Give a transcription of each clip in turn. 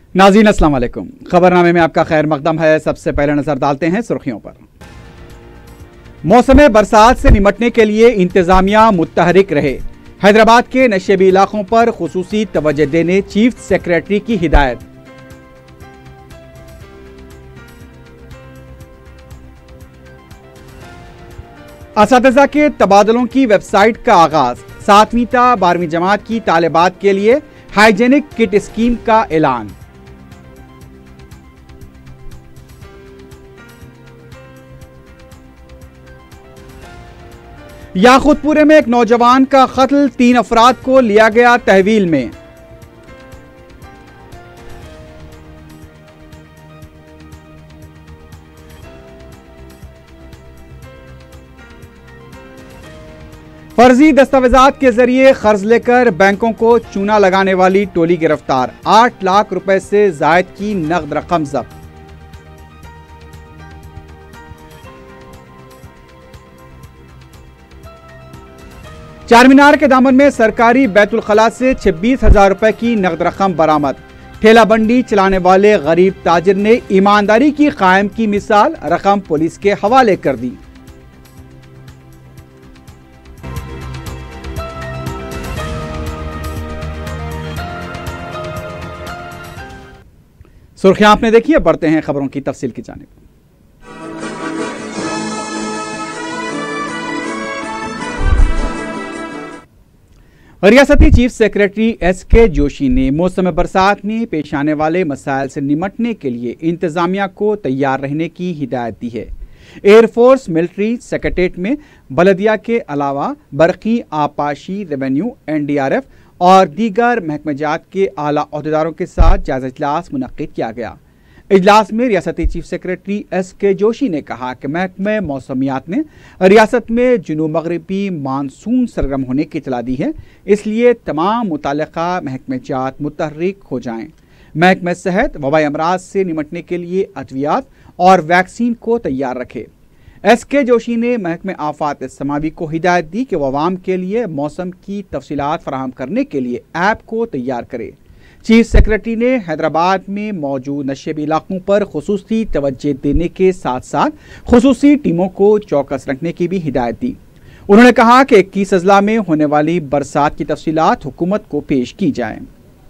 नाज़रीन अस्सलाम वालेकुम। खबरनामे में आपका खैर मकदम है। सबसे पहले नजर डालते हैं सुर्खियों पर। मौसम बरसात से निपटने के लिए इंतजामिया मुतहरिक रहे। हैदराबाद के नशेबी इलाकों पर खुसूसी तवज्जो देने चीफ सेक्रेटरी की हिदायत। असातिज़ा के तबादलों की वेबसाइट का आगाज। 7वीं ता 12वीं जमात की तालिबात के लिए हाइजेनिक किट स्कीम का ऐलान। याखूतपुरे में एक नौजवान का कत्ल, 3 अफराद को लिया गया तहवील में। फर्जी दस्तावेजात के जरिए कर्ज लेकर बैंकों को चूना लगाने वाली टोली गिरफ्तार। 8 लाख रुपए से जायद की नकद रकम जब्त। चारमीनार के दामन में सरकारी बैतुल खला से 26,000 रुपए की नकद रकम बरामद। ठेला बंडी चलाने वाले गरीब ताजिर ने ईमानदारी की कायम की मिसाल, रकम पुलिस के हवाले कर दी। सुर्खियां आपने देखी है, बढ़ते हैं खबरों की तफसील की जानिब। रियासती चीफ सेक्रेटरी एसके जोशी ने मौसम बरसात में पेश आने वाले मसाइल से निपटने के लिए इंतजामिया को तैयार रहने की हिदायत दी है। एयरफोर्स मिलिट्री सेक्रेटेरिएट में बलदिया के अलावा बरकी, आपाशी, रेवेन्यू, एनडीआरएफ और दीगर महकमेजात के आला ओहदेदारों के साथ जायजा इजलास मुनक्किद किया गया। इजलास में रियासती चीफ सेक्रेटरी एसके जोशी ने कहा कि महकमे मौसमियात ने रियासत में जुनूब मगरबी मानसून सरगर्म होने की इतला दी है, इसलिए तमाम मुताल्लिका महकमेजात मुतहर्रिक हो जाएं। महकमे सेहत वबाई अमराज से निपटने के लिए अद्वियात और वैक्सीन को तैयार रखे। एसके जोशी ने महकमे आफात समावी को हिदायत दी कि वह अवाम के लिए मौसम की तफसीलात फराहम करने के लिए ऐप को तैयार करे। चीफ सेक्रेटरी ने हैदराबाद में मौजूद नशेबी इलाकों पर खुसूसी तवज्जो देने के साथ साथ खुसूसी टीमों को चौकस रखने की भी हिदायत दी। उन्होंने कहा कि 21 अजला में होने वाली बरसात की तफसीलात हुकूमत को पेश की जाए।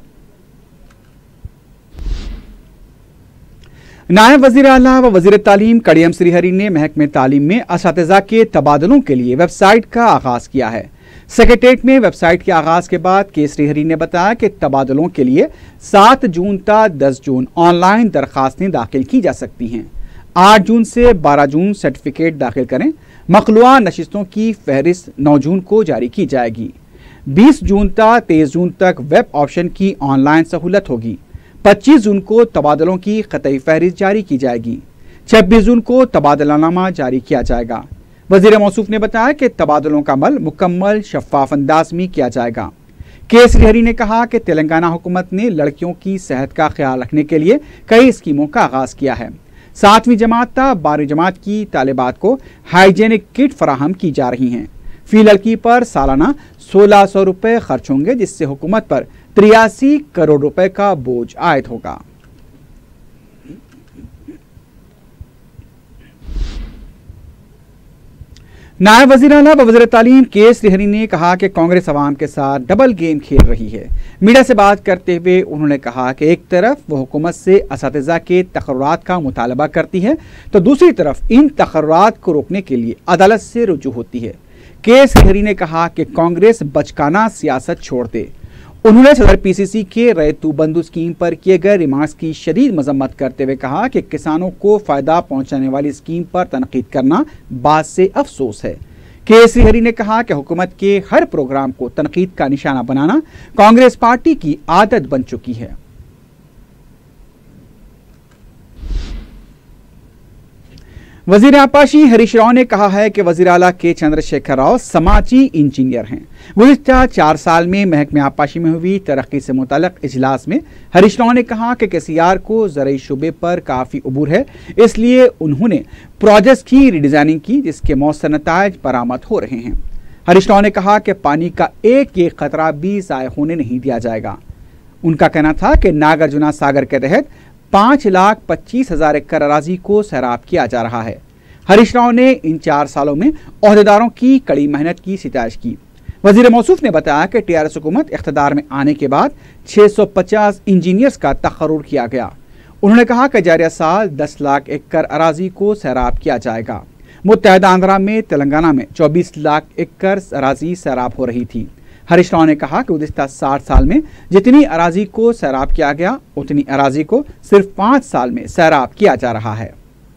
नायब वजीर आला व वजीर तालीम कड़ियम श्रीहरी ने महकमे तालीम में असातिज़ा के तबादलों के लिए वेबसाइट का आगाज किया है। सेक्रेटेरिएट में वेबसाइट के आगाज के बाद के श्रीहरी ने बताया कि तबादलों के लिए 7 जून तक 10 जून ऑनलाइन दरखास्तें दाखिल की जा सकती हैं। 8 जून से 12 जून सर्टिफिकेट दाखिल करें। मखलूआ नशिस्तों की फहरिस्त 9 जून को जारी की जाएगी। 20 जून तक 23 जून तक वेब ऑप्शन की ऑनलाइन सहूलत होगी। 25 जून को तबादलों की क़तई फहरिस्त जारी की जाएगी। 26 जून को तबादलानामा जारी किया जाएगा। वजीर मौसूफ ने बताया कि तबादलों का अमल मुकम्मल शफाफ अंदाज में किया जाएगा। के श्रीहरी ने कहा कि तेलंगाना हुकूमत ने लड़कियों की सेहत का ख्याल रखने के लिए कई स्कीमों का आगाज किया है। 7वीं जमात तक 12वीं जमात की तालिबात को हाइजेनिक किट फराहम की जा रही हैं। फी लड़की पर सालाना 1600 रुपए खर्च होंगे, जिससे हुकूमत पर 83 करोड़ रुपए का बोझ आयद होगा। नायब वज़ीर आला व वज़ीर तालीम के श्रीहरी ने कहा कि कांग्रेस अवाम के साथ डबल गेम खेल रही है। मीडिया से बात करते हुए उन्होंने कहा कि एक तरफ वो हुकूमत से असातिज़ा के तकर्रुरात का मुतालबा करती है, तो दूसरी तरफ इन तकर्रुरात को रोकने के लिए अदालत से रुजू होती है। के श्रीहरी ने कहा कि कांग्रेस बचकाना सियासत छोड़ दे। उन्होंने सदर पीसीसी के रैतू बंधु स्कीम पर किए गए रिमार्क्स की शदीद मजम्मत करते हुए कहा कि किसानों को फायदा पहुंचाने वाली स्कीम पर तनकीद करना बात से अफसोस है। के श्रीहरी ने कहा कि हुकूमत के हर प्रोग्राम को तनकीद का निशाना बनाना कांग्रेस पार्टी की आदत बन चुकी है। वजीर आपाशी हरीश राव ने कहा है कि वजीर आला के चंद्रशेखर राव समाजी इंजीनियर हैं। गुज़िश्ता 4 साल में महकमे आपाशी में हुई तरक्की से मुताल्लिक़ इजलास में हरीश राव ने कहा कि केसीआर को ज़राई शुबे पर काफ़ी उबूर है, इसलिए उन्होंने प्रोजेक्ट्स की रिडिज़ाइनिंग की, जिसके मौसर नताइज बरामद हो रहे हैं। हरीश राव ने कहा कि पानी का एक एक खतरा भी ज़ाय होने नहीं दिया जाएगा। उनका कहना था कि नागार्जुना सागर के तहत 5,25,000 एकड़ अराजी को सैराब किया जा रहा है। हरीश राव ने इन 4 सालों में ओहदेदारों की कड़ी मेहनत की सितारिश की। वजीर मौसूफ ने बताया कि टीआरएस हुकूमत इख्तिदार में आने के बाद 650 इंजीनियर्स का तकर्रुर किया गया। उन्होंने कहा कि जारिया साल 10 लाख एकड़ अराजी को सैराब किया जाएगा। मुत्तहिदा आंध्रा में तेलंगाना में 24 लाख एकड़ अराजी सैराब हो रही थी। हरीश राव ने कहा कि गुज़िश्ता 60 साल में जितनी अराजी को सैराब किया गया उतनी अराजी को सिर्फ 5 साल में सैराब किया जा रहा है।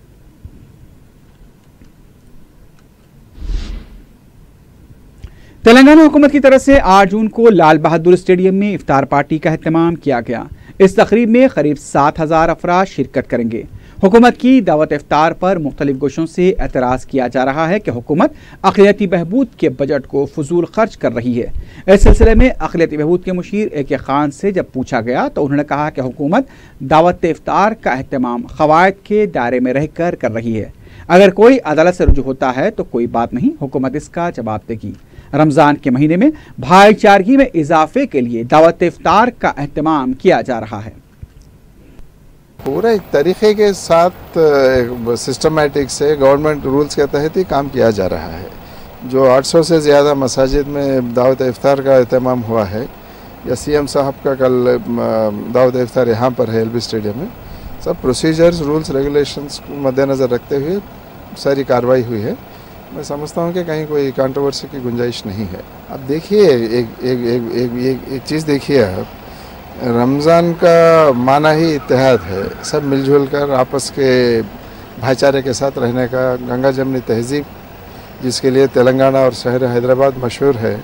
तेलंगाना हुकूमत की तरफ से 8 जून को लाल बहादुर स्टेडियम में इफ्तार पार्टी का एहतमाम किया गया। इस तकरीब में करीब 7,000 अफराद शिरकत करेंगे। हुकूमत की दावत इफ्तार पर मुख्तलिफ गोशों से एतराज़ किया जा रहा है कि हुकूमत अक़लियती बहबूद के बजट को फजूल खर्च कर रही है। इस सिलसिले में अक़लियती बहबूद के मुशीर AK खान से जब पूछा गया तो उन्होंने कहा कि हुकूमत दावत इफ्तार का अहतमाम क़वायद के दायरे में रहकर कर रही है। अगर कोई अदालत से रुजू होता है तो कोई बात नहीं, हुकूमत इसका जवाब देगी। रमज़ान के महीने में भाईचारगी में इजाफे के लिए दावत इफ्तार का एहतमाम किया जा रहा है। पूरे तरीके के साथ सिस्टमेटिक से गवर्नमेंट रूल्स के तहत ही काम किया जा रहा है। जो 800 से ज़्यादा मसाजिद में दावत इफ्तार का एहतमाम हुआ है, या CM साहब का कल दावत इफ्तार यहाँ पर है LB स्टेडियम में, सब प्रोसीजर्स रूल्स रेगुलेशंस को मद्देनज़र रखते हुए सारी कार्रवाई हुई है। मैं समझता हूँ कि कहीं कोई कंट्रोवर्सी की गुंजाइश नहीं है। अब देखिए एक चीज़ देखिए, आप रमज़ान का माना ही इत्तेहाद है, सब मिलजुल कर आपस के भाईचारे के साथ रहने का। गंगा जमनी तहज़ीब जिसके लिए तेलंगाना और शहर हैदराबाद मशहूर है,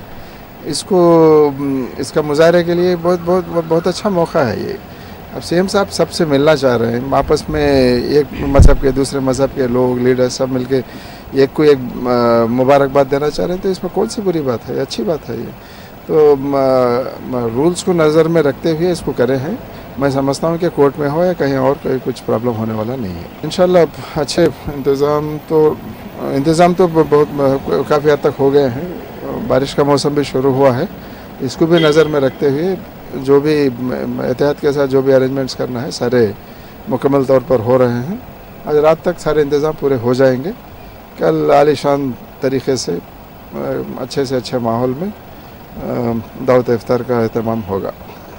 इसका मुजाहरे के लिए बहुत अच्छा मौका है ये। अब CM साहब सबसे मिलना चाह रहे हैं, आपस में एक मज़हब के दूसरे मज़हब के लोग लीडर सब मिलके एक को एक मुबारकबाद देना चाह रहे हैं, तो इसमें कौन सी बुरी बात है, अच्छी बात है ये। तो रूल्स को नज़र में रखते हुए इसको करे हैं। मैं समझता हूँ कि कोर्ट में हो या कहीं और कोई कुछ प्रॉब्लम होने वाला नहीं है। इंशाल्लाह अच्छे इंतज़ाम तो बहुत काफ़ी हद तक हो गए हैं। बारिश का मौसम भी शुरू हुआ है, इसको भी नज़र में रखते हुए जो भी एहतियात के साथ जो भी अरेंजमेंट्स करना है सारे मुकम्मल तौर पर हो रहे हैं। आज रात तक सारे इंतज़ाम पूरे हो जाएंगे। कल आलीशान तरीके से अच्छे माहौल में दावत इफ्तार का एहतमाम होगा।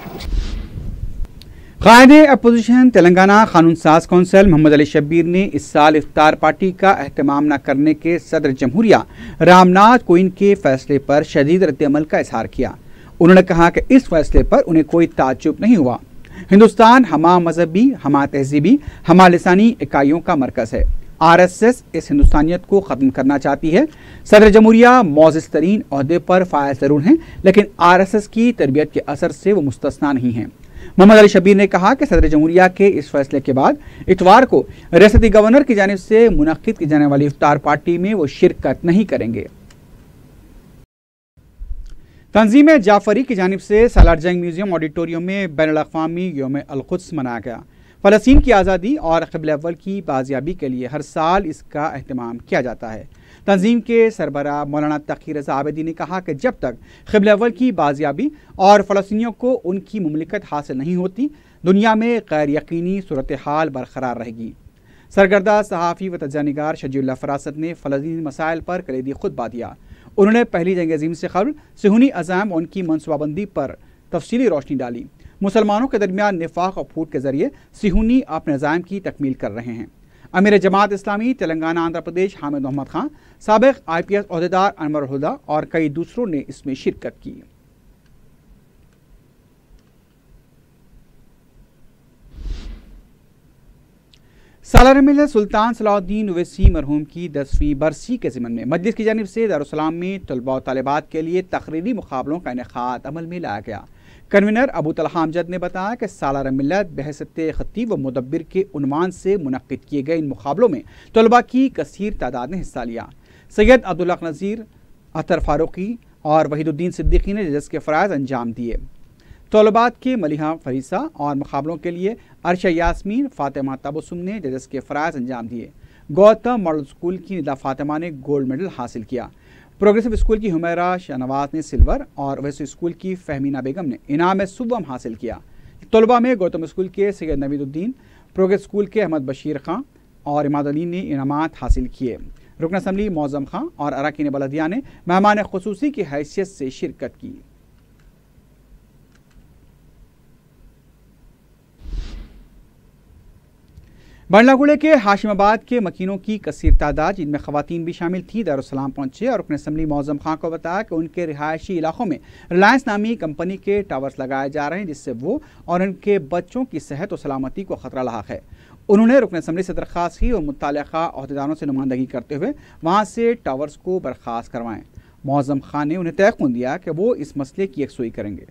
क़ायदे अपोजिशन तेलंगाना कानून साज कौंसिल मोहम्मद अली शब्बीर ने इस साल इफ्तार पार्टी का एहतमाम न करने के सदर जमहूरिया रामनाथ कोविंद के फैसले पर शदीद रद्द-ए-अमल का इजहार किया। उन्होंने कहा कि इस फैसले पर उन्हें कोई ताज्जुब नहीं हुआ। हिंदुस्तान हमा मजहबी, हमा तहजीबी, हमा लिसानी इकाइयों का मरकज़ है। RSS इस हिंदुस्तानियत को ख़त्म करना चाहती है। सदर जमहूरिया मोअज़्ज़ज़ तरीन ओहदे पर फायज ज़रूर हैं, लेकिन RSS की तरबियत के असर से वो मुस्तस्ना नहीं हैं। मोहम्मद अली शब्बीर ने कहा कि सदर जमहूरिया के इस फैसले के बाद इतवार को रियासती गवर्नर की जानिब से मुनक्किद की जाने वाली इफ्तार पार्टी में वो शिरकत नहीं करेंगे। तंजीम जाफरी की जानिब से सालार जंग म्यूजियम ऑडिटोरियम में बैनुल-अक़वामी यौम अल-क़ुद्स मनाया गया। फ़लस्तीन की आज़ादी और क़िबला अव्वल की बाजियाबी के लिए हर साल इसका अहतमाम किया जाता है। तंजीम के सरबराह मौलाना तक़ी रज़ा आबिदी ने कहा कि जब तक क़िबला अव्वल की बाजियाबी और फ़लस्तीनियों को उनकी मुमलिकत हासिल नहीं होती, दुनिया में गैर यकीनी सूरत हाल बरकरार रहेगी। सरगर्दा सहाफ़ी व तजज़ियानिगार शजीउल्लाह फ़रासत ने फ़लस्तीनी मसाइल पर कलीदी खुतबा दिया। उन्होंने पहली जंग अज़ीम से क़ब्ल सुहूनी अज़ाम और उनकी मनसूबाबंदी पर तफसीली रोशनी डाली। मुसलमानों के दरमियान निफाक और फूट के ज़रिए सिहूनी अपने अज़ाम की तकमील कर रहे हैं। अमीर जमात इस्लामी तेलंगाना आंध्र प्रदेश हामिद मोहम्मद खान, साबिक़ IPS ओहदेदार अनवर हुदा और कई दूसरों ने इसमें शिरकत की। सालार मिल्लत सुल्तान सलाहुद्दीन ओवैसी मरहूम की 10वीं बरसी के ज़िमन में मजलिस की जानिब से दारुस्सलाम में तलबा और तालिबात के लिए तकरीरी मुकाबलों का इनेकाद अमल में लाया गया। कन्वीनर अबू तलहा अमजद ने बताया कि सालार मिल्लत बहसत खतीब व मुदब्बिर के उन्वान से मुनक्किद किए गए इन मुकाबलों में तलबा की कसीर तादाद ने हिस्सा लिया। सैयद अब्दुल्ला नज़ीर, अतर फारूकी और वहीदुद्दीन सिद्दीकी ने जज के फ़राइज़ अंजाम दिए। तलबात के मलिहा फरीसा और मुकाबलों के लिए अर्शा यास्मीन, फातिमा तबस्सुम ने जजेस के फ़राइज़ अंजाम दिए। गौतम मॉडल स्कूल की निदा फातिमा ने गोल्ड मेडल हासिल किया। प्रोग्रेसिव स्कूल की हुमैरा शाहनवाज ने सिल्वर और वैसे स्कूल की फहमीना बेगम ने इनाम सुब्बम हासिल किया। तलबा में गौतम स्कूल के सैयद नवीदुद्दीन, प्रोग्रेस स्कूल के अहमद बशीर खां और इमादुद्दीन ने इनामात हासिल किए। रुकन असम्बली मौज़म खां और अरकान बलदिया ने मेहमान खुसूसी की हैसियत से शिरकत की। बंडलागुड़े के हाशिमाबाद के मकीनों की कसीर तादाद, जिनमें खवातीन भी शामिल थी, दारुस्सलाम पहुंचे और रुकन असम्बली मौज़म खां को बताया कि उनके रिहायशी इलाकों में रिलायंस नामी कंपनी के टावर्स लगाए जा रहे हैं, जिससे वो और उनके बच्चों की सेहत और सलामती को खतरा लाक है। उन्होंने रुकन असम्बली से दरख्वास्त की और मुत्तल्लिक़ा अहदेदारों से नुमाइंदगी करते हुए वहाँ से टावर्स को बर्खास्त करवाएं। मौज़म खां ने उन्हें तयक़ुन दिया कि वो इस मसले की यकसुई करेंगे।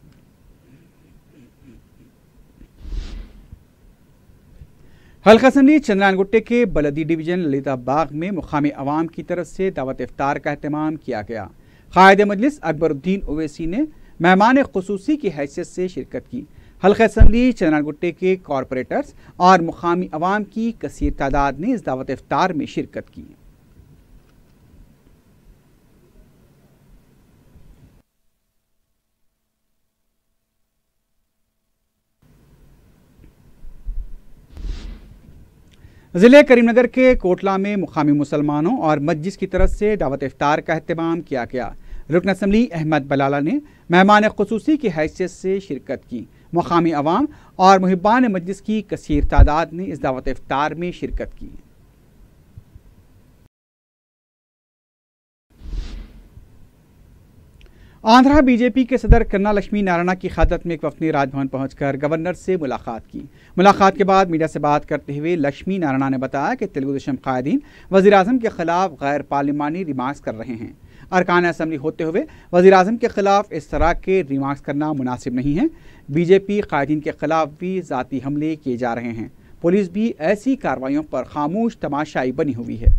हल्का असम्बली चंद्रायनगुट्टे के बलदी डिवीजन ललिता बाग में मुकामी अवाम की तरफ से दावत इफ्तार का अहतमाम किया गया। कायद मजलिस अकबरुद्दीन ओवैसी ने मेहमान खुसूसी की हैसियत से शिरकत की। हल्का असम्बली चंद्रायनगुट्टे के कॉरपोरेटर्स और मुकामी अवाम की कसीर तादाद ने इस दावत इफ्तार में शिरकत की। ज़िले करीमनगर के कोटला में मुकामी मुसलमानों और मस्जिद की तरफ से दावत इफ्तार का अहतमाम किया गया। रुकन असम्बली अहमद बलाला ने मेहमान खुसूसी की हैसियत से शिरकत की। मुकामी अवाम और मुहिब्बान मस्जिद की कसीर तादाद ने इस दावत इफ्तार में शिरकत की। आंध्रा बीजेपी के सदर कन्ना लक्ष्मी नारायण की क़यादत में एक वफ़द ने राजभवन पहुंचकर गवर्नर से मुलाकात की। मुलाकात के बाद मीडिया से बात करते हुए लक्ष्मी नारायण ने बताया कि तेलुगु देशम कायदीन वज़ीर आज़म के खिलाफ गैर पार्लिमानी रिमार्क्स कर रहे हैं। अरकान असम्बली होते हुए वज़ीर आज़म के खिलाफ इस तरह के रिमार्क्स करना मुनासिब नहीं है। बीजेपी कायदीन के खिलाफ भी ज़ाती हमले किए जा रहे हैं। पुलिस भी ऐसी कार्रवाइयों पर खामोश तमाशाई बनी हुई है।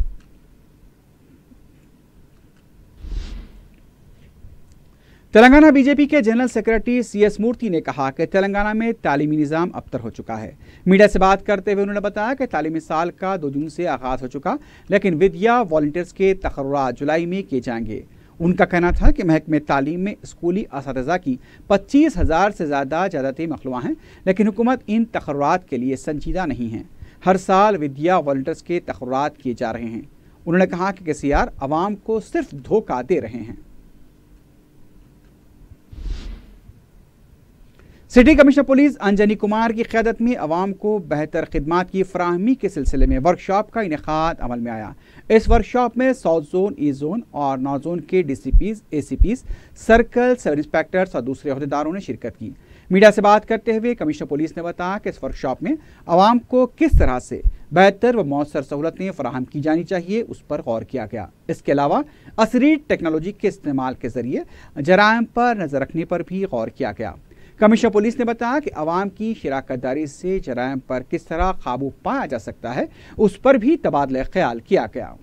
तेलंगाना बीजेपी के जनरल सेक्रेटरी CS मूर्ति ने कहा कि तेलंगाना में तालीमी निज़ाम अबतर हो चुका है। मीडिया से बात करते हुए उन्होंने बताया कि तालीमी साल का 2 जून से आगाज़ हो चुका, लेकिन विद्या वॉलंटियर्स के तकर्रुरात जुलाई में किए जाएंगे। उनका कहना था कि महकमे तालीम में स्कूली असातिज़ा की 25,000 से ज़्यादा इजाज़तें मखलूआ हैं, लेकिन हुकूमत इन तकर्रुरात के लिए संजीदा नहीं है। हर साल विद्या वॉलंटियर्स के तकर्रुरात किए जा रहे हैं। उन्होंने कहा कि KCR अवाम को सिर्फ धोखा दे रहे हैं। City commissioner police Anjani Kumar की क़यादत में अवाम को बेहतर खिदमात की फराहमी के सिलसिले में वर्कशॉप का इनेकाद अमल में आया। इस वर्कशॉप में साउथ जोन, ईस्ट जोन और नॉर्थ जोन के DCPs, ACPs, circle sub inspectors और दूसरे अहदेदारों ने शिरकत की। मीडिया से बात करते हुए कमिश्नर पुलिस ने बताया कि इस वर्कशॉप में अवाम को किस तरह से बेहतर व मौसर सहूलतें फराहम की जानी चाहिए, उस पर गौर किया गया। इसके अलावा असरी टेक्नोलॉजी के इस्तेमाल के जरिए जराइम पर नजर रखने पर भी गौर किया गया। कमिश्नर पुलिस ने बताया कि अवाम की शिराकतदारी से जराइम पर किस तरह काबू पाया जा सकता है, उस पर भी तबादला ख्याल किया गया।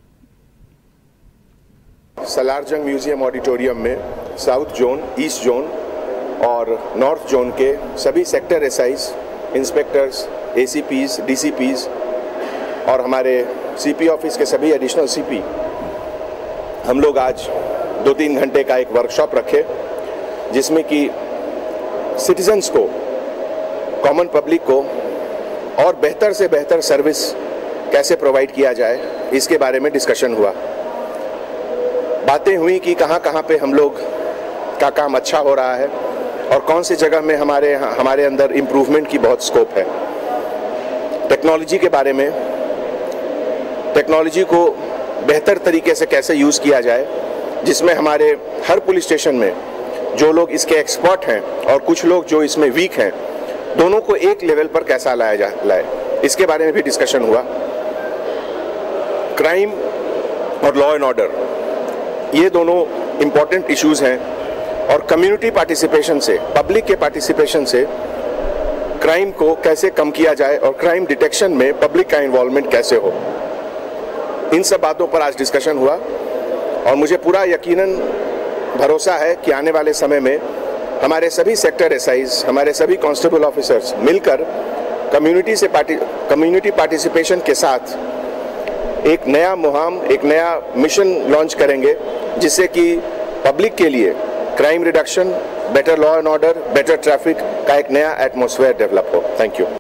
सलारजंग म्यूजियम ऑडिटोरियम में साउथ जोन, ईस्ट जोन और नॉर्थ जोन के सभी sector SIs, inspectors, ACPs, DCPs और हमारे CP ऑफिस के सभी एडिशनल CP हम लोग आज 2-3 घंटे का एक वर्कशॉप रखे, जिसमें कि सिटीजन्स को, कॉमन पब्लिक को और बेहतर से बेहतर सर्विस कैसे प्रोवाइड किया जाए, इसके बारे में डिस्कशन हुआ। बातें हुई कि कहाँ पे हम लोग का काम अच्छा हो रहा है और कौन सी जगह में हमारे अंदर इम्प्रूवमेंट की बहुत स्कोप है। टेक्नोलॉजी के बारे में, टेक्नोलॉजी को बेहतर तरीके से कैसे यूज़ किया जाए, जिसमें हमारे हर पुलिस स्टेशन में जो लोग इसके एक्सपर्ट हैं और कुछ लोग जो इसमें वीक हैं, दोनों को एक लेवल पर कैसा लाए, इसके बारे में भी डिस्कशन हुआ। क्राइम और लॉ एंड ऑर्डर, ये दोनों इम्पॉर्टेंट इश्यूज हैं और कम्युनिटी पार्टिसिपेशन से, पब्लिक के पार्टिसिपेशन से क्राइम को कैसे कम किया जाए और क्राइम डिटेक्शन में पब्लिक का इन्वॉल्वमेंट कैसे हो, इन सब बातों पर आज डिस्कशन हुआ। और मुझे पूरा यकीनन भरोसा है कि आने वाले समय में हमारे सभी सेक्टर SIs, हमारे सभी कांस्टेबल ऑफिसर्स मिलकर कम्युनिटी पार्टिसिपेशन के साथ एक नया मुहिम, एक नया मिशन लॉन्च करेंगे, जिससे कि पब्लिक के लिए crime reduction, better law and order, better traffic का एक नया एटमॉस्फेयर डेवलप हो। Thank you.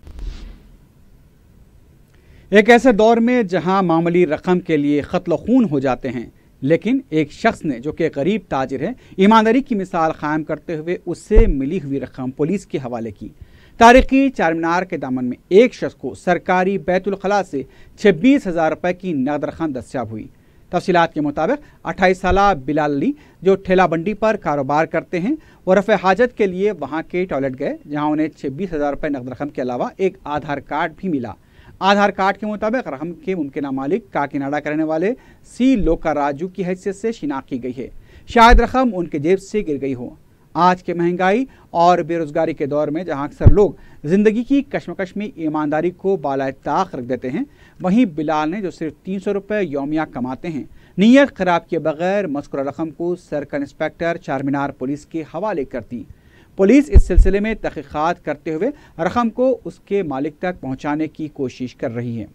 एक ऐसे दौर में जहां मामूली रकम के लिए कत्ल खून हो जाते हैं, लेकिन एक शख्स ने जो कि गरीब ताजिर है, ईमानदारी की मिसाल कायम करते हुए उससे मिली हुई रकम पुलिस के हवाले की। तारीखी चारमीनार के दामन में एक शख्स को सरकारी बैतुल खला से 26,000 रुपये की नकद रकम दस्तियाब हुई। तफसीलात के मुताबिक 28 साला बिलाल अली जो ठेला बंडी पर कारोबार करते हैं, वो रफ़े हाजत के लिए वहाँ के टॉयलेट गए, जहाँ उन्हें 26,000 रुपये नकद रकम के अलावा एक आधार कार्ड भी मिला। आधार कार्ड के मुताबिक रकम के मुमकिन मालिक काकीनाडा के रहने वाले सी लोका राजू की हैसियत से शिनाख्त की गई है। शायद रकम उनके जेब से गिर गई हो। आज के महंगाई और बेरोजगारी के दौर में जहां अक्सर लोग जिंदगी की कश्मकश में ईमानदारी को बालाए ताक रख देते हैं, वहीं बिलाल ने जो सिर्फ 300 रुपये यौमिया कमाते हैं, नीयत खराब किए बगैर मज़कूरा रकम को सर्कल इंस्पेक्टर चारमीनार पुलिस के हवाले कर दी। पुलिस इस सिलसिले में तहकीकात करते हुए रकम को उसके मालिक तक पहुंचाने की कोशिश कर रही है।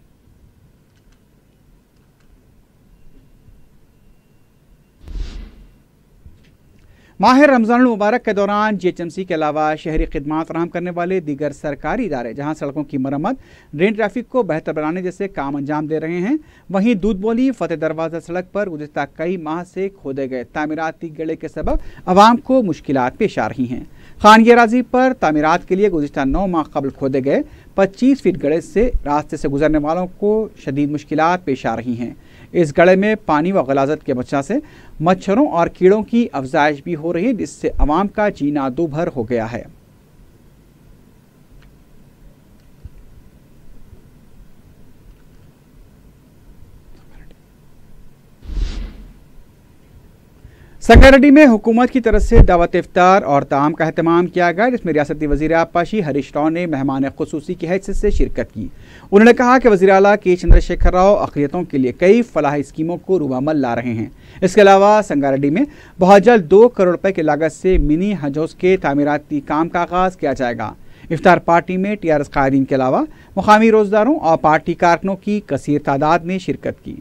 माह रमज़ान मुबारक के दौरान GHMC के अलावा शहरी खिदमात फराहम करने वाले दीगर सरकारी इदारे जहां सड़कों की मरम्मत, ड्रेन ट्रैफिक को बेहतर बनाने जैसे काम अंजाम दे रहे हैं, वहीं दूध बोली फतेह दरवाज़ा सड़क पर गुज़िश्ता कई माह से खोदे गए तामीराती गड़े के सबब आवाम को मुश्किलात पेश आ रही हैं। खानगी अराज़ी पर तामीरात के लिए गुज़िश्ता 9 माह कबल खोदे गए 25 फीट गड़े से रास्ते से गुजरने वालों को शदीद मुश्किलात पेश आ रही हैं। इस गड़े में पानी व गलाजत के वजह से मच्छरों और कीड़ों की अफजाइश भी हो रही है, जिससे आवाम का जीना दूभर हो गया है। संगारेड्डी में हुकूमत की तरफ से दावत इफ्तार और ताम का एहतमाम किया गया, जिसमें रियासती वज़ीर आबपाशी हरीश राव ने मेहमान खुसूसी की हैसियत से शिरकत की। उन्होंने कहा कि वज़ीर आला के चंद्रशेखर राव अक़लियतों के लिए कई फलाही स्कीमों को रूबामल ला रहे हैं। इसके अलावा संगारेड्डी में बहुत जल्द 2 करोड़ रुपए की लागत से मिनी हज हाउस के तामीराती काम का आगाज़ किया जाएगा। इफ्तार पार्टी में TRS कायदीन के अलावा मुकामी रोजदारों और पार्टी कारकुनों की कसीर तादाद ने शिरकत की।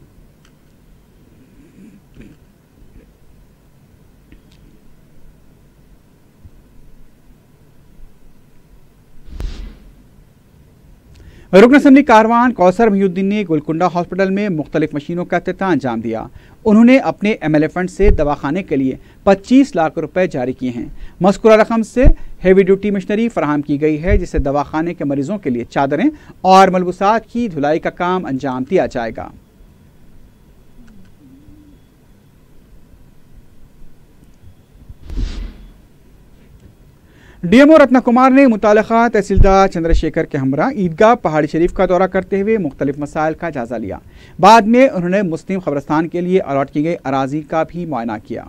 रुकन असम्बली कारवान कौसर महिउद्दीन ने गोलकुंडा हॉस्पिटल में मुख्तलिफ मशीनों का इफ्तिताह अंजाम दिया। उन्होंने अपने MLA फंड से दवाखाने के लिए 25 लाख रुपए जारी किए हैं। मज़कूरा रकम से हेवी ड्यूटी मशीनरी फराहम की गई है, जिससे दवाखाने के मरीजों के लिए चादरें और मलबूसात की धुलाई का काम अंजाम दिया जाएगा। DMO रत्ना कुमार ने मुतालिका तहसीलदार चंद्रशेखर के हमरा ईदगाह पहाड़ी शरीफ का दौरा करते हुए मुख्तलिफ मसाइल का जायजा लिया। बाद में उन्होंने मुस्लिम कब्रिस्तान के लिए अलॉट की गई अराजी का भी मुआयना किया।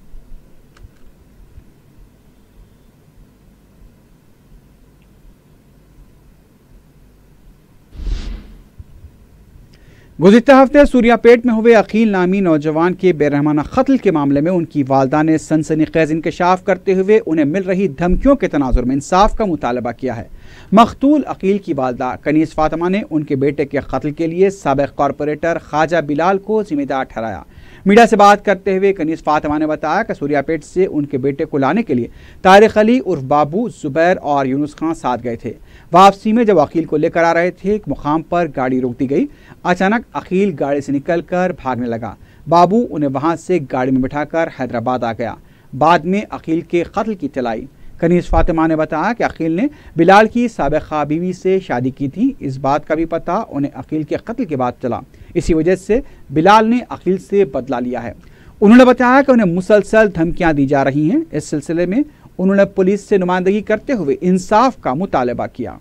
गुज़िश्ता हफ्ते सूर्यापेट में हुए अकील नामी नौजवान के बेरहमाना कत्ल के मामले में उनकी वालदा ने सनसनीखेज इंकशाफ करते हुए उन्हें मिल रही धमकियों के तनाजुर में इंसाफ का मुतालबा किया है। मकतूल अकील की वालदा कनीस फातिमा ने उनके बेटे के कत्ल के लिए साबिक़ कॉरपोरेटर ख्वाजा बिलाल को जिम्मेदार ठहराया। मीडिया से बात करते हुए कनीस फातिमा ने बताया कि सूर्यापेट से उनके बेटे को लाने के लिए तारिक अली उर्फ बाबू, जुबैर और यूनुस खान साथ गए थे। वापसी में जब अकील को लेकर आ रहे थे, एक मुकाम पर गाड़ी रोक दी गई। अचानक अकील गाड़ी से निकलकर भागने लगा। बाबू उन्हें वहां से गाड़ी में बिठाकर हैदराबाद आ गया। बाद में अकील के कत्ल की इत्तला आई। कनीस फातिमा ने बताया कि अकील ने बिलाल की साबिक़ा बीवी से शादी की थी। इस बात का भी पता उन्हें अकील के कत्ल के बाद चला। इसी वजह से बिलाल ने अकील से बदला लिया है। उन्होंने बताया कि उन्हें मुसलसल धमकियां दी जा रही हैं। इस सिलसिले में उन्होंने पुलिस से नुमाइंदगी करते हुए इंसाफ का मुतालबा किया।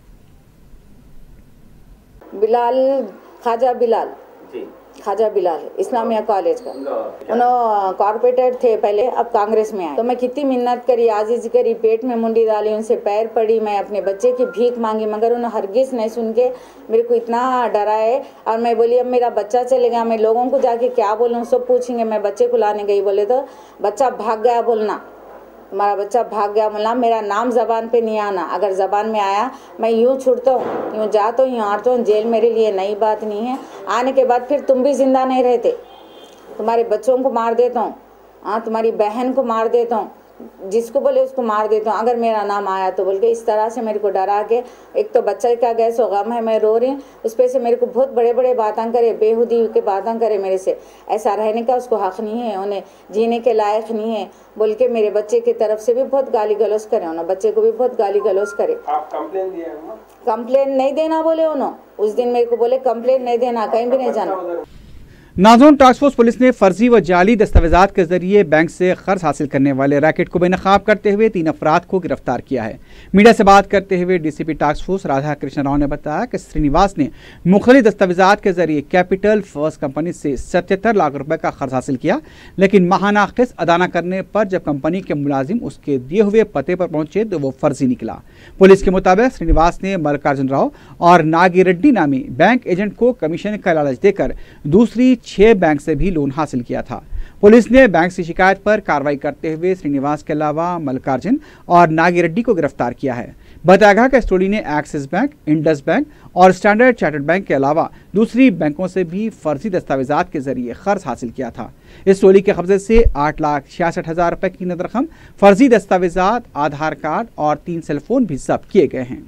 ख्वाजा बिलाल इस्लामिया कॉलेज का उन्होंने कॉर्पोरेटर थे पहले, अब कांग्रेस में आए। तो मैं कितनी मिन्नत करी, आजीज करी, पेट में मुंडी डाली, उनसे पैर पड़ी, मैं अपने बच्चे की भीख मांगी, मगर उन्होंने हरगिज नहीं सुन के मेरे को इतना डराए। और मैं बोली अब मेरा बच्चा चलेगा, मैं लोगों को जाके क्या बोलूँ, सब पूछेंगे। मैं बच्चे को लाने गई, बोले तो बच्चा भाग गया बोलना, हमारा बच्चा भाग गया बोलना, मेरा नाम ज़बान पे नहीं आना। अगर ज़बान में आया मैं यूँ छुड़ता हूँ, यूँ जाता हूँ, यूँ आता हूँ। जेल मेरे लिए नई बात नहीं है। आने के बाद फिर तुम भी ज़िंदा नहीं रहते, तुम्हारे बच्चों को मार देता हूँ, हाँ तुम्हारी बहन को मार देता हूँ, जिसको बोले उसको मार देता हूँ अगर मेरा नाम आया तो, बोल के इस तरह से मेरे को डरा के। एक तो बच्चे का गैस हो गम है, मैं रो रही हूँ, उस पर से मेरे को बहुत बड़े बड़े बातें करे, बेहुदी के बातें करे मेरे से। ऐसा रहने का उसको हक नहीं है, उन्हें जीने के लायक नहीं है बोल के मेरे बच्चे की तरफ से भी बहुत गाली गलौज करे, उन्होंने बच्चे को भी बहुत गाली गलौज करे। आप कंप्लेन दिया है? कंप्लेन नहीं देना बोले उन्होंने, उस दिन मेरे को बोले कंप्लेन नहीं देना, कहीं भी नहीं जाना। नाज़ोन टास्क फोर्स पुलिस ने फर्जी व जाली दस्तावेजात के जरिए बैंक से कर्ज हासिल करने वाले रैकेट को बेनकाब करते हुए 3 अफराद को गिरफ्तार किया है। मीडिया से बात करते हुए DCP task force Radha Krishna Rao ने बताया कि श्रीनिवास ने मुख्तलिफ दस्तावेजात के जरिए कैपिटल फर्स्ट कंपनी से 77 लाख रुपए का कर्ज हासिल किया, लेकिन माहाना किस्त अदा न करने पर जब कंपनी के मुलाजिम उसके दिए हुए पते पर पहुंचे तो वो फर्जी निकला। पुलिस के मुताबिक श्रीनिवास ने मल्लिकार्जुन राव और नागिरेड्डी नामी बैंक एजेंट को कमीशन का लालच देकर दूसरी 6 बैंक से भी लोन हासिल किया था। पुलिस ने बैंक से शिकायत पर कार्रवाई करते हुए श्रीनिवास के अलावा मल्लिकार्जुन और नागिरेड्डी को गिरफ्तार किया है। बताया गया कि इस टोली ने एक्सिस बैंक, इंडस बैंक और स्टैंडर्ड चार्टर्ड बैंक के अलावा दूसरी बैंकों से भी फर्जी दस्तावेजात के जरिए कर्ज हासिल किया था। इस टोली के कब्जे से 8,66,000 रुपए की नकद रकम, फर्जी दस्तावेजात, आधार कार्ड और 3 सेलफोन भी जब्त किए गए हैं।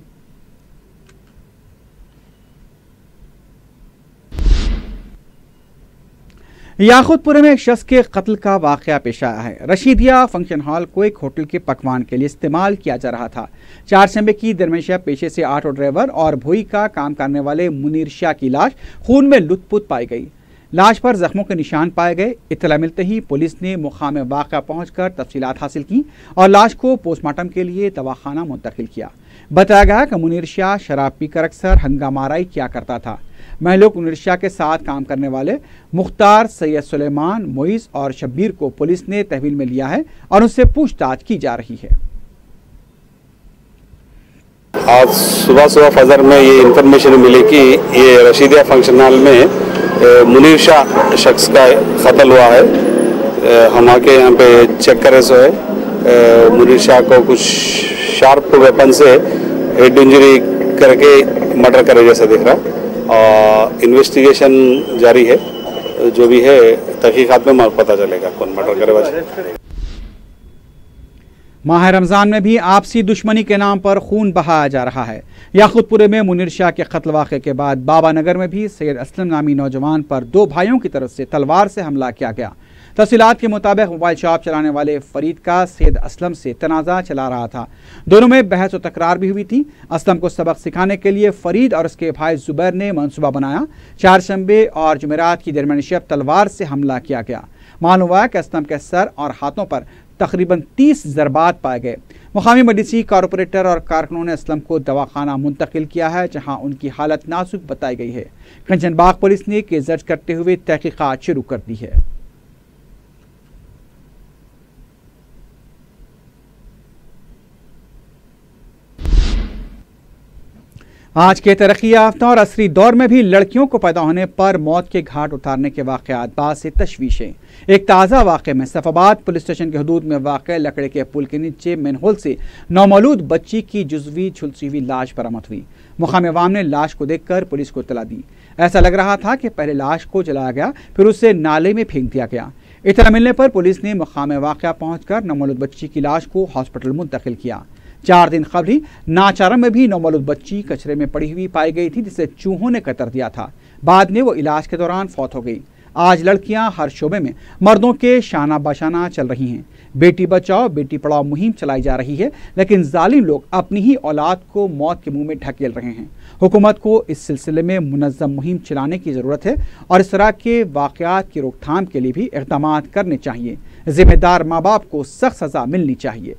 याकूतपुर में एक शख्स के कत्ल का वाकया पेश आया है। रशीदिया फंक्शन हॉल को एक होटल के पकवान के लिए इस्तेमाल किया जा रहा था। 4 शंबे की दरमियान पेशे से ऑटो ड्राइवर और भोई का काम करने वाले मुनीर शाह की लाश खून में लुथपुथ पाई गई। लाश पर जख्मों के निशान पाए गए। इत्तला मिलते ही पुलिस ने मुकाम वाक़या पहुंचकर तफसीलात हासिल की और लाश को पोस्टमार्टम के लिए दवाखाना मुंतकिल किया। बताया गया कि मुनीर शाह शराब पीकर अक्सर हंगामाराई किया करता था। महलों मुनीर शाह के साथ काम करने वाले मुख्तार, सैयद सुलेमान, मोइस और शब्बीर को पुलिस ने तहवील में लिया है और उनसे पूछताछ की जा रही है। आज सुबह फजर में ये इंफॉर्मेशन मिली कि ये रशीदिया फंक्शन हॉल में मुनीर शाह शख्स का कत्ल हुआ है। हम आके यहाँ पे चेक करे सो है मुनीर शाह को कुछ शार्प वेपन से हेड इंजरी करके मर्डर करे जैसा दिख रहा। और इन्वेस्टिगेशन जारी है, जो भी है तहकीकात में पता चलेगा कौन मर्डर करे। माह रमजान में भी आपसी दुश्मनी के नाम पर खून बहाया जा रहा है। याकूतपुर में मुनीर शाह के कत्ल वाक़े के बाद बाबा नगर में भी सैयद असलम नामी नौजवान पर 2 भाइयों की तरफ से तलवार से हमला किया गया। तफसीलात के मुताबिक मोबाइल शॉप चलाने वाले फरीद का सैयद असलम से तनाज़ा चला रहा था। दोनों में बहस और तकरार भी हुई थी। असलम को सबक सिखाने के लिए फरीद और उसके भाई जुबैर ने मंसूबा बनाया। 4 शंबे और जुमेरात की दरमियान शब तलवार से हमला किया गया। मालूम हुआ कि असलम के सर और हाथों पर तकरीबन 30 ज़रबात पाए गए। मुकामी मडीसी कारपोरेटर और कारकुनों ने असलम को दवाखाना मुंतकिल किया है, जहां उनकी हालत नाजुक बताई गई है। कंचनबाग पुलिस ने केस दर्ज करते हुए तहकीकात शुरू कर दी है। आज के तरक्की याफ्ता और असरी दौर में भी लड़कियों को पैदा होने पर मौत के घाट उतारने के वाक़यात बाद से तशवीश है। एक ताज़ा वाक़े में सफाबाद पुलिस स्टेशन के हदूद में वाक़ लकड़े के पुल के नीचे मैनहोल से नौमौलूद बच्ची की जुज़वी झुलसी हुई लाश बरामद हुई। मुकामी अवाम ने लाश को देखकर पुलिस को इत्तला दी। ऐसा लग रहा था कि पहले लाश को जलाया गया, फिर उसे नाले में फेंक दिया गया। इत्तला मिलने पर पुलिस ने मुकाम वाक़या पहुँचकर नौमौलूद बच्ची की लाश को हॉस्पिटल मुंतकिल किया। 4 दिन कबल ही नाचारम में भी नौमौलूद बच्ची कचरे में पड़ी हुई पाई गई थी, जिसे चूहों ने कतर दिया था। बाद में वो इलाज के दौरान फौत हो गई। आज लड़कियां हर शोबे में मर्दों के शाना बशाना चल रही हैं। बेटी बचाओ बेटी पढ़ाओ मुहिम चलाई जा रही है, लेकिन जालिम लोग अपनी ही औलाद को मौत के मुंह में ढकेल रहे हैं। हुकूमत को इस सिलसिले में मुनज़्ज़म मुहिम चलाने की ज़रूरत है और इस तरह के वाक़यात की रोकथाम के लिए भी इक़दाम करने चाहिए। जिम्मेदार माँ बाप को सख्त सज़ा मिलनी चाहिए।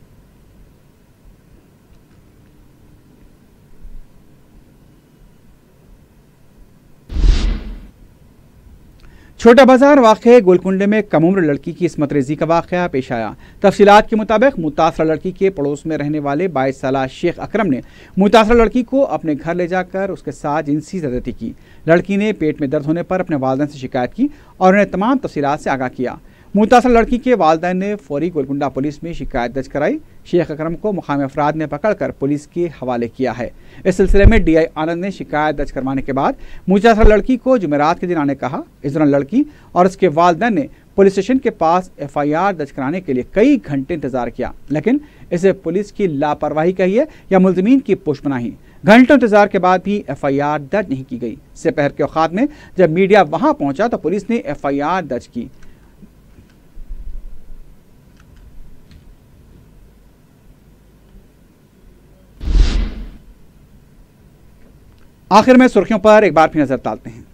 छोटा बाजार वाक़े गोलकुंडे में कम उम्र लड़की की इस्मत रेजी का वाक़या पेश आया। तफसीलात के मुताबिक मुतासरा लड़की के पड़ोस में रहने वाले 22 साला शेख अकरम ने मुतासरा लड़की को अपने घर ले जाकर उसके साथ जिनसी ज़्यादती की। लड़की ने पेट में दर्द होने पर अपने वालिदैन से शिकायत की और उन्हें तमाम तफसीलात से आगाह किया। मुतासरा लड़की के वालिदैन ने फौरी गोलकुंडा पुलिस में शिकायत दर्ज कराई। शेख अकरम को मुकामी अफराद ने पकड़कर पुलिस के हवाले किया है। इस सिलसिले में DI आनंद ने शिकायत दर्ज करवाने के बाद मुतासर लड़की को जुमेरात के दिन आने कहा। इस दौरान लड़की और उसके वालिदैन ने पुलिस स्टेशन के पास FIR दर्ज कराने के लिए कई घंटे इंतजार किया, लेकिन इसे पुलिस की लापरवाही कही है या मुल्ज़िमीन की पुष्पनाही। घंटों इंतजार के बाद भी FIR दर्ज नहीं की गई। दोपहर के औकात में जब मीडिया वहां पहुंचा तो पुलिस ने FIR दर्ज की। आखिर में सुर्खियों पर एक बार फिर नजर डालते हैं।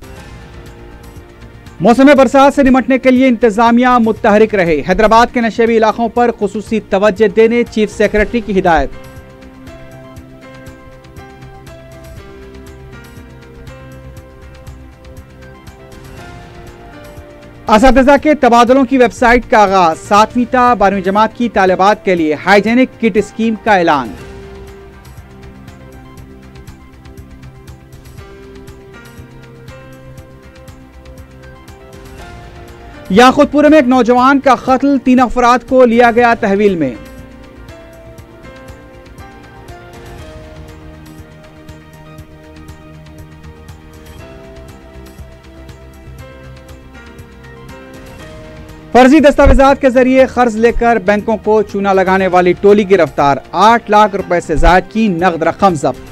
मौसम बरसात से निपटने के लिए इंतजामिया मुतहरिक रहे। हैदराबाद के नशेबी इलाकों पर खुसूसी तवज्जो देने चीफ सेक्रेटरी की हिदायत। असातिज़ा के तबादलों की वेबसाइट का आगाज। 7वीं ता 12वीं जमात की तालिबात के लिए हाइजेनिक किट स्कीम का ऐलान। याकुतपुर में एक नौजवान का कत्ल, 3 अफराद को लिया गया तहवील में। फर्जी दस्तावेजात के जरिए कर्ज लेकर बैंकों को चूना लगाने वाली टोली गिरफ्तार। 8 लाख रुपए से ज्यादा की नकद रकम जब्त।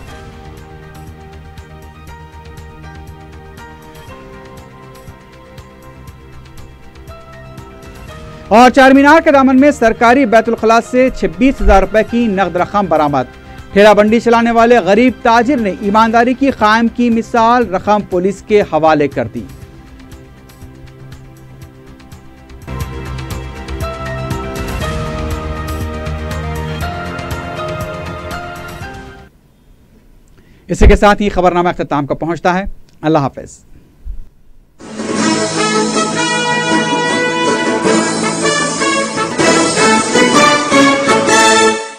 और चारमीनार के दामन में सरकारी बैतुल खला से 26,000 रुपए की नकद रकम बरामद। ठेला बंडी चलाने वाले गरीब ताजिर ने ईमानदारी की कायम की मिसाल, रकम पुलिस के हवाले कर दी। इसी के साथ ही खबरनामा अख्ताम को पहुंचता है। अल्लाह हाफिज।